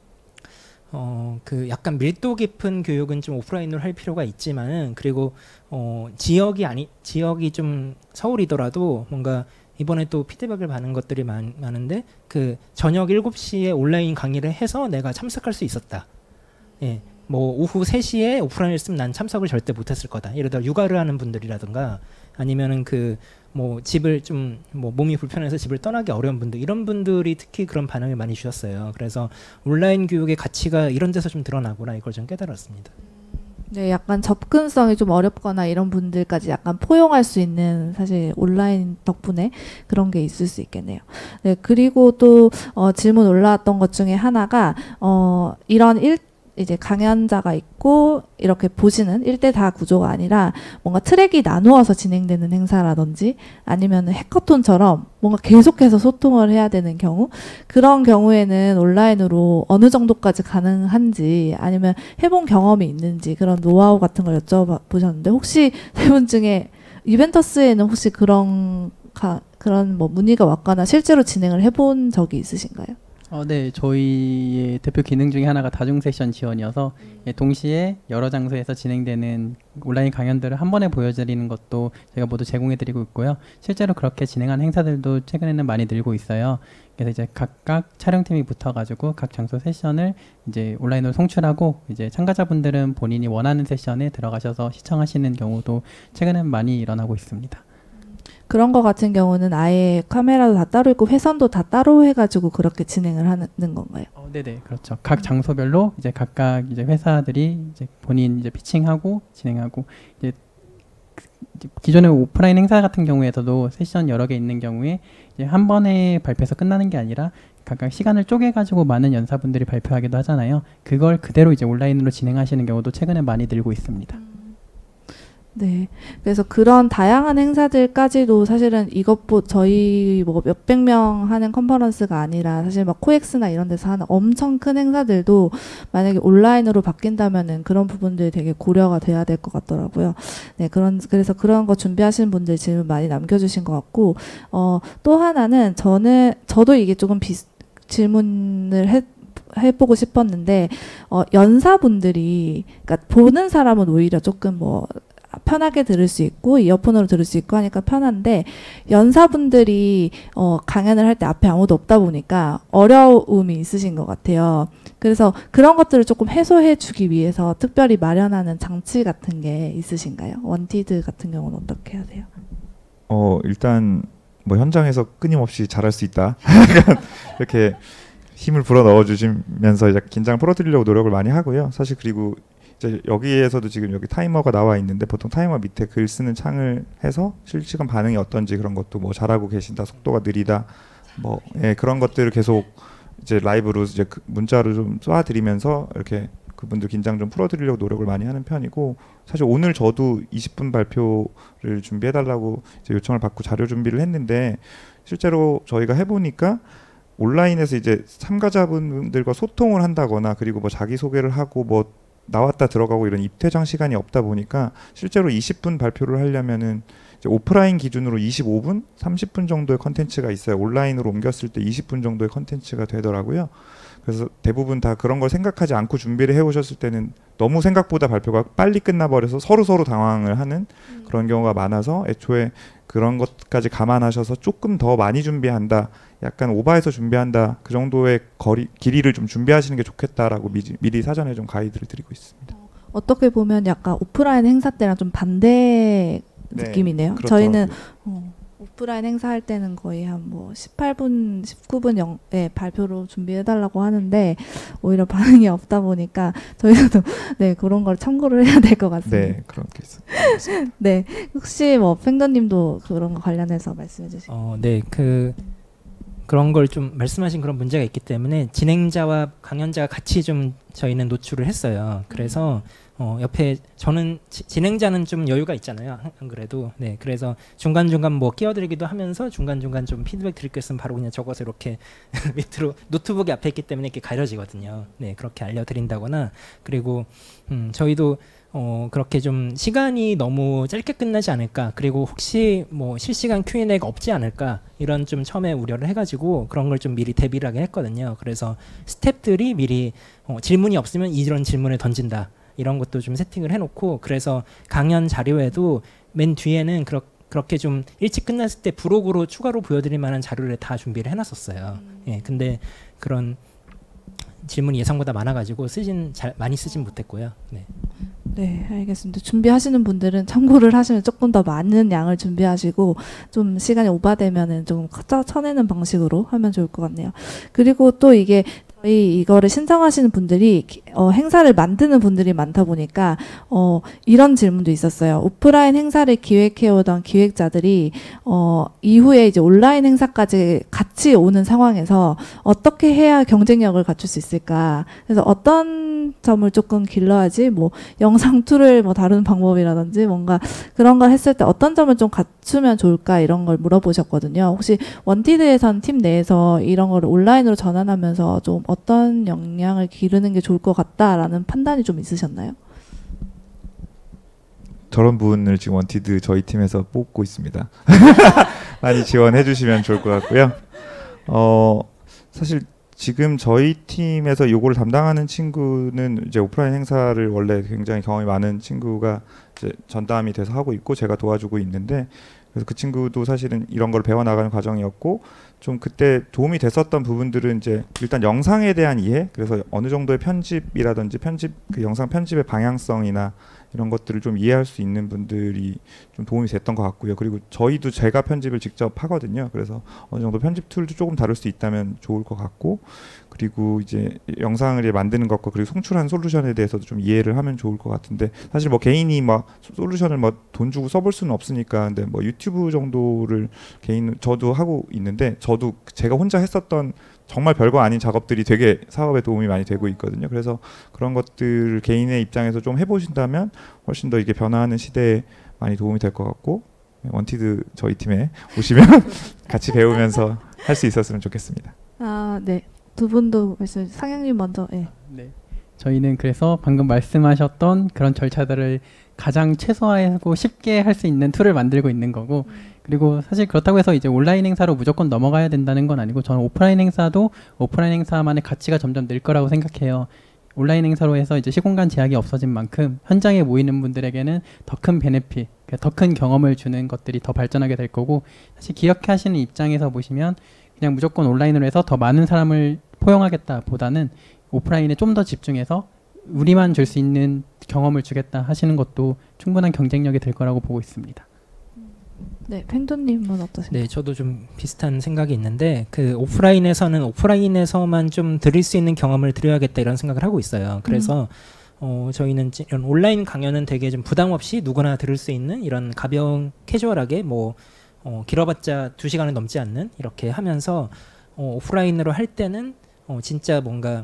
그 약간 밀도 깊은 교육은 좀 오프라인으로 할 필요가 있지만은, 그리고 지역이 좀 서울이더라도 뭔가 이번에 또 피드백을 받는 것들이 많은데, 그 저녁 7시에 온라인 강의를 해서 내가 참석할 수 있었다. 예. 뭐 오후 3시에 오프라인을 했으면 난 참석을 절대 못했을 거다. 예를 들어 육아를 하는 분들이라든가, 아니면은 그 뭐 집을 좀 뭐 몸이 불편해서 집을 떠나기 어려운 분들, 이런 분들이 특히 그런 반응을 많이 주셨어요. 그래서 온라인 교육의 가치가 이런 데서 좀 드러나구나, 이걸 좀 깨달았습니다. 네, 약간 접근성이 좀 어렵거나 이런 분들까지 약간 포용할 수 있는, 사실 온라인 덕분에 그런 게 있을 수 있겠네요. 네, 그리고 또 질문 올라왔던 것 중에 하나가 이런 이제 강연자가 있고 이렇게 보시는 1대4 구조가 아니라 뭔가 트랙이 나누어서 진행되는 행사라든지, 아니면 해커톤처럼 뭔가 계속해서 소통을 해야 되는 경우, 그런 경우에는 온라인으로 어느 정도까지 가능한지, 아니면 해본 경험이 있는지, 그런 노하우 같은 걸 여쭤보셨는데, 혹시 세 분 중에 이벤터스에는 혹시 그런 뭐 문의가 왔거나 실제로 진행을 해본 적이 있으신가요? 네, 저희의 대표 기능 중에 하나가 다중 세션 지원이어서 동시에 여러 장소에서 진행되는 온라인 강연들을 한 번에 보여드리는 것도 저희가 모두 제공해드리고 있고요. 실제로 그렇게 진행한 행사들도 최근에는 많이 늘고 있어요. 그래서 이제 각각 촬영팀이 붙어가지고 각 장소 세션을 이제 온라인으로 송출하고, 이제 참가자분들은 본인이 원하는 세션에 들어가셔서 시청하시는 경우도 최근엔 많이 일어나고 있습니다. 그런 거 같은 경우는 아예 카메라도 다 따로 있고 회선도 다 따로 해가지고 그렇게 진행을 하는 건가요? 네네, 그렇죠. 각 장소별로 이제 각각 이제 회사들이 이제 본인 이제 피칭하고 진행하고, 이제 기존의 오프라인 행사 같은 경우에서도 세션 여러 개 있는 경우에 이제 한 번에 발표해서 끝나는 게 아니라 각각 시간을 쪼개가지고 많은 연사분들이 발표하기도 하잖아요. 그걸 그대로 이제 온라인으로 진행하시는 경우도 최근에 많이 늘고 있습니다. 네. 그래서 그런 다양한 행사들까지도 사실은 저희 뭐 몇백 명 하는 컨퍼런스가 아니라 사실 막 코엑스나 이런 데서 하는 엄청 큰 행사들도 만약에 온라인으로 바뀐다면은 그런 부분들이 되게 고려가 돼야 될 것 같더라고요. 네. 그래서 그런 거 준비하시는 분들 질문 많이 남겨주신 것 같고, 또 하나는 저도 이게 조금 질문을 해보고 싶었는데, 연사분들이, 그러니까 보는 사람은 오히려 조금 뭐 편하게 들을 수 있고 이어폰으로 들을 수 있고 하니까 편한데, 연사분들이 강연을 할 때 앞에 아무도 없다 보니까 어려움이 있으신 것 같아요. 그래서 그런 것들을 조금 해소해 주기 위해서 특별히 마련하는 장치 같은 게 있으신가요? 원티드 같은 경우는 어떻게 하세요? 일단 뭐 현장에서 끊임없이 잘할 수 있다 이렇게 힘을 불어 넣어 주시면서 이제 긴장을 풀어드리려고 노력을 많이 하고요. 사실 그리고 이제 여기에서도 지금 여기 타이머가 나와 있는데, 보통 타이머 밑에 글 쓰는 창을 해서 실시간 반응이 어떤지 그런 것도 뭐 잘하고 계신다, 속도가 느리다, 뭐 그런 것들을 계속 이제 라이브로 이제 문자로 좀 쏴드리면서 이렇게 그분들 긴장 좀 풀어드리려고 노력을 많이 하는 편이고, 사실 오늘 저도 20분 발표를 준비해달라고 이제 요청을 받고 자료 준비를 했는데, 실제로 저희가 해보니까 온라인에서 이제 참가자분들과 소통을 한다거나, 그리고 뭐 자기소개를 하고 뭐 나왔다 들어가고 이런 입퇴장 시간이 없다 보니까 실제로 20분 발표를 하려면은 이제 오프라인 기준으로 25분, 30분 정도의 컨텐츠가 있어요. 온라인으로 옮겼을 때 20분 정도의 컨텐츠가 되더라고요. 그래서 대부분 다 그런 걸 생각하지 않고 준비를 해오셨을 때는 너무 생각보다 발표가 빨리 끝나버려서 서로 당황을 하는 그런 경우가 많아서, 애초에 그런 것까지 감안하셔서 조금 더 많이 준비한다, 약간 오버해서 준비한다, 그 정도의 길이를 좀 준비하시는 게 좋겠다라고 미리 사전에 좀 가이드를 드리고 있습니다. 어떻게 보면 약간 오프라인 행사 때랑 좀 반대 느낌이네요. 그렇더라고요. 저희는 오프라인 행사할 때는 거의 한 뭐 18분, 19분 발표로 준비해달라고 하는데 오히려 반응이 없다 보니까 저희도 네 그런 걸 참고를 해야 될 것 같습니다. 네, 그런 게 있어요. 네, 혹시 뭐 팬더님도 그런 거 관련해서 말씀해 주시죠. 네, 그런 걸 좀 말씀하신 그런 문제가 있기 때문에 진행자와 강연자가 같이 좀 저희는 노출을 했어요. 그래서 옆에 저는 진행자는 좀 여유가 있잖아요. 안 그래도 네, 그래서 중간중간 뭐 끼어들기도 하면서 중간중간 좀 피드백 드릴 거 있으면 바로 그냥 적어서 이렇게 밑으로 노트북이 앞에 있기 때문에 이렇게 가려지거든요. 네, 그렇게 알려드린다거나 그리고 저희도 그렇게 좀 시간이 너무 짧게 끝나지 않을까, 그리고 혹시 뭐 실시간 Q&A가 없지 않을까, 이런 좀 처음에 우려를 해가지고 그런 걸 좀 미리 대비를 하게 했거든요. 그래서 스태프들이 미리 질문이 없으면 이런 질문을 던진다, 이런 것도 좀 세팅을 해놓고, 그래서 강연 자료에도 맨 뒤에는 그렇게 좀 일찍 끝났을 때 부록으로 추가로 보여드릴 만한 자료를 다 준비를 해놨었어요. 예, 근데 그런 질문이 예상보다 많아가지고 많이 쓰진 못했고요. 네. 네, 알겠습니다. 준비하시는 분들은 참고를 하시면 조금 더 많은 양을 준비하시고 좀 시간이 오바되면은 좀 쳐내는 방식으로 하면 좋을 것 같네요. 그리고 또 이게 저희 이거를 신청하시는 분들이 행사를 만드는 분들이 많다 보니까 이런 질문도 있었어요. 오프라인 행사를 기획해오던 기획자들이 이후에 이제 온라인 행사까지 같이 오는 상황에서 어떻게 해야 경쟁력을 갖출 수 있을까? 그래서 어떤 점을 조금 길러야지, 뭐 영상 툴을 뭐 다루는 방법이라든지 뭔가 그런 걸 했을 때 어떤 점을 좀 갖추면 좋을까, 이런 걸 물어보셨거든요. 혹시 원티드에선 팀 내에서 이런 걸 온라인으로 전환하면서 좀 어떤 역량을 기르는 게 좋을 것 같다라는 판단이 좀 있으셨나요? 저런 분을 지금 원티드 저희 팀에서 뽑고 있습니다. 많이 지원해 주시면 좋을 것 같고요. 사실 지금 저희 팀에서 요거를 담당하는 친구는 이제 오프라인 행사를 원래 굉장히 경험이 많은 친구가 이제 전담이 돼서 하고 있고, 제가 도와주고 있는데, 그래서 그 친구도 사실은 이런 걸 배워나가는 과정이었고, 좀 그때 도움이 됐었던 부분들은 이제 일단 영상에 대한 이해, 그래서 어느 정도의 편집이라든지 그 영상 편집의 방향성이나 이런 것들을 좀 이해할 수 있는 분들이 좀 도움이 됐던 것 같고요. 그리고 저희도 제가 편집을 직접 하거든요. 그래서 어느 정도 편집 툴도 조금 다룰 수 있다면 좋을 것 같고, 그리고 이제 영상을 만드는 것과 그리고 송출한 솔루션에 대해서도 좀 이해를 하면 좋을 것 같은데, 사실 뭐 개인이 막 솔루션을 뭐 돈 주고 써볼 수는 없으니까, 근데 뭐 유튜브 정도를 저도 하고 있는데, 저도 제가 혼자 했었던 정말 별거 아닌 작업들이 되게 사업에 도움이 많이 되고 있거든요. 그래서 그런 것들을 개인의 입장에서 좀 해보신다면 훨씬 더 이게 변화하는 시대에 많이 도움이 될 것 같고, 원티드 저희 팀에 오시면 같이 배우면서 할 수 있었으면 좋겠습니다. 아, 네. 두 분도 말씀, 상영님 먼저. 네. 네. 저희는 그래서 방금 말씀하셨던 그런 절차들을 가장 최소화하고 쉽게 할 수 있는 툴을 만들고 있는 거고, 그리고 사실 그렇다고 해서 이제 온라인 행사로 무조건 넘어가야 된다는 건 아니고, 저는 오프라인 행사도 오프라인 행사만의 가치가 점점 늘 거라고 생각해요. 온라인 행사로 해서 이제 시공간 제약이 없어진 만큼 현장에 모이는 분들에게는 더 큰 베네핏, 더 큰 경험을 주는 것들이 더 발전하게 될 거고, 사실 기억하시는 입장에서 보시면 그냥 무조건 온라인으로 해서 더 많은 사람을 포용하겠다 보다는 오프라인에 좀 더 집중해서 우리만 줄 수 있는 경험을 주겠다 하시는 것도 충분한 경쟁력이 될 거라고 보고 있습니다. 네, 팽도님은 어떠세요? 네, 저도 좀 비슷한 생각이 있는데, 그 오프라인에서는 오프라인에서만 좀 드릴 수 있는 경험을 드려야겠다, 이런 생각을 하고 있어요. 그래서 저희는 이런 온라인 강연은 되게 좀 부담 없이 누구나 들을 수 있는 이런 가벼운 캐주얼하게 뭐 길어봤자 2시간은 넘지 않는 이렇게 하면서, 오프라인으로 할 때는 진짜 뭔가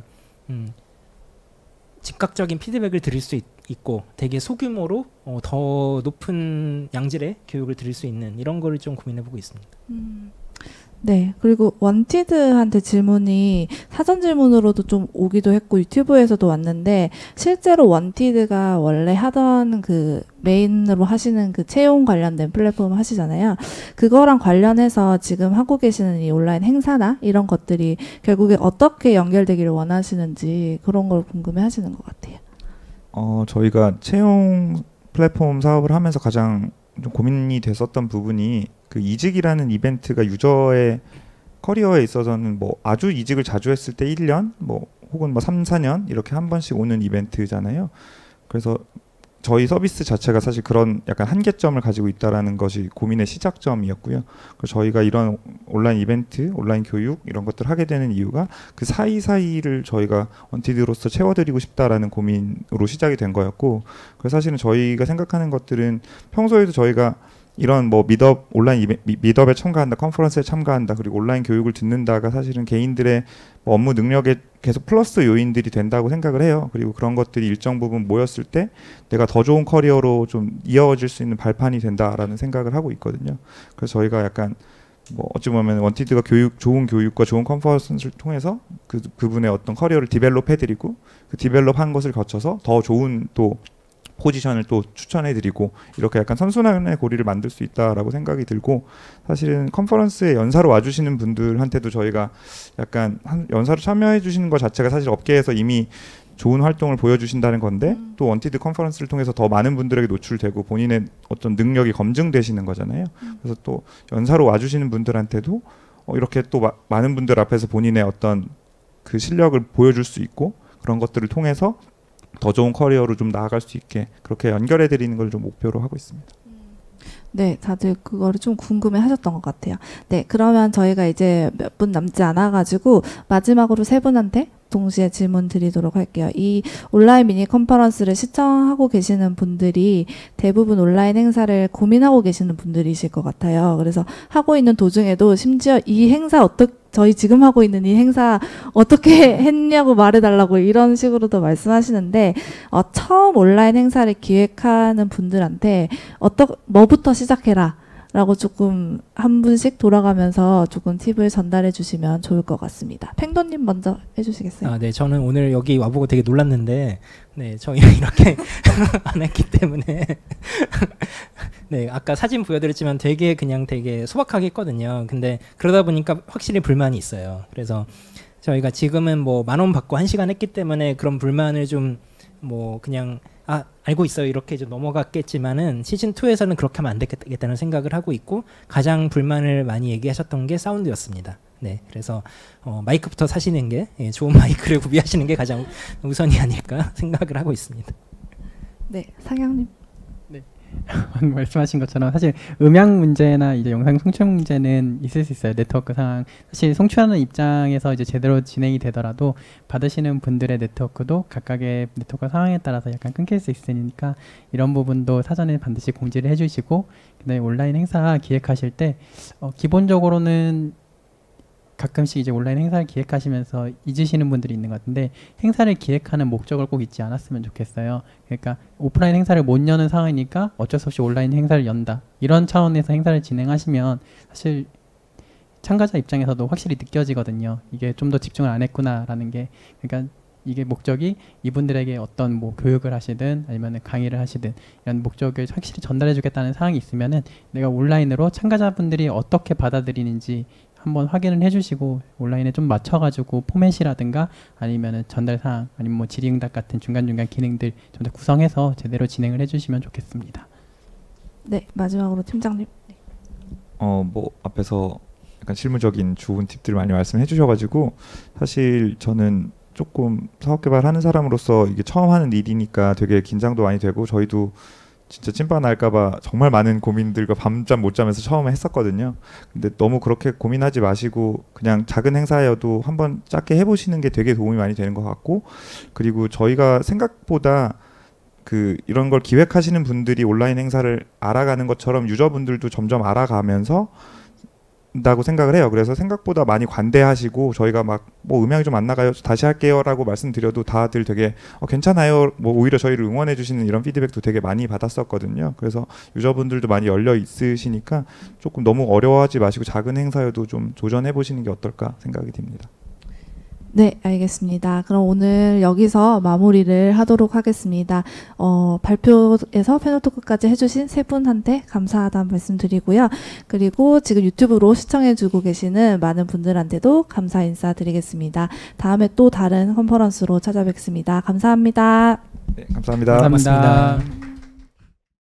즉각적인 피드백을 드릴 수 있고 되게 소규모로 더 높은 양질의 교육을 드릴 수 있는 이런 거를 좀 고민해보고 있습니다. 네, 그리고 원티드한테 질문이 사전 질문으로도 좀 오기도 했고 유튜브에서도 왔는데, 실제로 원티드가 원래 하던 그 메인으로 하시는 그 채용 관련된 플랫폼 하시잖아요. 그거랑 관련해서 지금 하고 계시는 이 온라인 행사나 이런 것들이 결국에 어떻게 연결되기를 원하시는지 그런 걸 궁금해 하시는 것 같아요. 저희가 채용 플랫폼 사업을 하면서 가장 좀 고민이 됐었던 부분이, 그 이직이라는 이벤트가 유저의 커리어에 있어서는 뭐 아주 이직을 자주 했을 때 1년 뭐 혹은 뭐 3, 4년 이렇게 한 번씩 오는 이벤트잖아요. 그래서 저희 서비스 자체가 사실 그런 약간 한계점을 가지고 있다라는 것이 고민의 시작점이었고요. 그래서 저희가 이런 온라인 이벤트, 온라인 교육 이런 것들을 하게 되는 이유가 그 사이사이를 저희가 원티드로서 채워드리고 싶다라는 고민으로 시작이 된 거였고, 그래서 사실은 저희가 생각하는 것들은 평소에도 저희가 이런 뭐 미덥 온라인 미덥에 참가한다, 컨퍼런스에 참가한다, 그리고 온라인 교육을 듣는다가 사실은 개인들의 뭐 업무 능력에 계속 플러스 요인들이 된다고 생각을 해요. 그리고 그런 것들이 일정 부분 모였을 때 내가 더 좋은 커리어로 좀 이어질 수 있는 발판이 된다라는 생각을 하고 있거든요. 그래서 저희가 약간 뭐 어찌 보면 원티드가 좋은 교육과 좋은 컨퍼런스를 통해서 그분의 어떤 커리어를 디벨롭해드리고 그 디벨롭한 것을 거쳐서 더 좋은 또 포지션을 또 추천해드리고 이렇게 약간 선순환의 고리를 만들 수 있다라고 생각이 들고, 사실은 컨퍼런스에 연사로 와주시는 분들한테도 저희가 약간 연사로 참여해 주시는 것 자체가 사실 업계에서 이미 좋은 활동을 보여주신다는 건데 또 원티드 컨퍼런스를 통해서 더 많은 분들에게 노출되고 본인의 어떤 능력이 검증되시는 거잖아요. 그래서 또 연사로 와주시는 분들한테도 이렇게 또 많은 분들 앞에서 본인의 어떤 그 실력을 보여줄 수 있고 그런 것들을 통해서 더 좋은 커리어로 좀 나아갈 수 있게 그렇게 연결해 드리는 걸 좀 목표로 하고 있습니다. 네, 다들 그거를 좀 궁금해 하셨던 것 같아요. 네, 그러면 저희가 이제 몇 분 남지 않아가지고 마지막으로 세 분한테 동시에 질문 드리도록 할게요. 이 온라인 미니 컨퍼런스를 시청하고 계시는 분들이 대부분 온라인 행사를 고민하고 계시는 분들이실 것 같아요. 그래서 하고 있는 도중에도 심지어 이 행사 저희 지금 하고 있는 이 행사 어떻게 했냐고 말해달라고 이런 식으로도 말씀하시는데, 처음 온라인 행사를 기획하는 분들한테 뭐부터 시작해라 라고 조금 한 분씩 돌아가면서 조금 팁을 전달해 주시면 좋을 것 같습니다. 팽도님 먼저 해주시겠어요? 네, 저는 오늘 여기 와보고 되게 놀랐는데, 네, 저희가 이렇게 안 했기 때문에, 네, 아까 사진 보여드렸지만 되게 소박하게 했거든요. 근데 그러다 보니까 확실히 불만이 있어요. 그래서 저희가 지금은 뭐 10,000원 받고 1시간 했기 때문에 그런 불만을 좀 뭐 그냥 알고 있어요 이렇게 좀 넘어갔겠지만은 시즌2에서는 그렇게 하면 안 되겠다는 생각을 하고 있고, 가장 불만을 많이 얘기하셨던 게 사운드였습니다. 네, 그래서 마이크부터 사시는 게, 좋은 마이크를 구비하시는 게 가장 우선이 아닐까 생각을 하고 있습니다. 네, 상영님. 네, 말씀하신 것처럼 사실 음향 문제나 이제 영상 송출 문제는 있을 수 있어요. 네트워크 상황. 사실 송출하는 입장에서 이제 제대로 진행이 되더라도 받으시는 분들의 네트워크도 각각의 네트워크 상황에 따라서 약간 끊길 수 있으니까 이런 부분도 사전에 반드시 공지를 해주시고, 그다음에 온라인 행사 기획하실 때 기본적으로는 가끔씩 이제 온라인 행사를 기획하시면서 잊으시는 분들이 있는 것 같은데, 행사를 기획하는 목적을 꼭 잊지 않았으면 좋겠어요. 그러니까 오프라인 행사를 못 여는 상황이니까 어쩔 수 없이 온라인 행사를 연다, 이런 차원에서 행사를 진행하시면 사실 참가자 입장에서도 확실히 느껴지거든요. 이게 좀 더 집중을 안 했구나라는 게. 그러니까 이게 목적이 이분들에게 어떤 뭐 교육을 하시든 아니면 강의를 하시든 이런 목적을 확실히 전달해 주겠다는 사항이 있으면은 내가 온라인으로 참가자분들이 어떻게 받아들이는지 한번 확인을 해주시고 온라인에 좀 맞춰가지고 포맷이라든가 아니면은 전달 사항 아니면 뭐 질의응답 같은 중간중간 기능들 좀 더 구성해서 제대로 진행을 해주시면 좋겠습니다. 네, 마지막으로 팀장님. 네. 뭐 앞에서 약간 실무적인 좋은 팁들 많이 말씀해 주셔가지고, 사실 저는 조금 사업 개발하는 사람으로서 이게 처음 하는 일이니까 되게 긴장도 많이 되고, 저희도 진짜 찐빠 날까봐 정말 많은 고민들과 밤잠 못 자면서 처음에 했었거든요. 근데 너무 그렇게 고민하지 마시고 그냥 작은 행사여도 한번 짧게 해보시는 게 되게 도움이 많이 되는 것 같고, 그리고 저희가 생각보다 이런 걸 기획하시는 분들이 온라인 행사를 알아가는 것처럼 유저분들도 점점 알아가면서 다고 생각을 해요. 그래서 생각보다 많이 관대하시고, 저희가 막 뭐 음향이 좀 안 나가요, 다시 할게요 라고 말씀드려도 다들 되게 괜찮아요, 뭐 오히려 저희를 응원해 주시는 이런 피드백도 되게 많이 받았었거든요. 그래서 유저분들도 많이 열려 있으시니까 조금 너무 어려워하지 마시고 작은 행사여도 좀 도전해 보시는 게 어떨까 생각이 듭니다. 네, 알겠습니다. 그럼 오늘 여기서 마무리를 하도록 하겠습니다. 발표에서 패널 토크까지 해주신 세 분한테 감사하다는 말씀 드리고요. 그리고 지금 유튜브로 시청해주고 계시는 많은 분들한테도 감사 인사드리겠습니다. 다음에 또 다른 컨퍼런스로 찾아뵙겠습니다. 감사합니다. 네, 감사합니다. 감사합니다.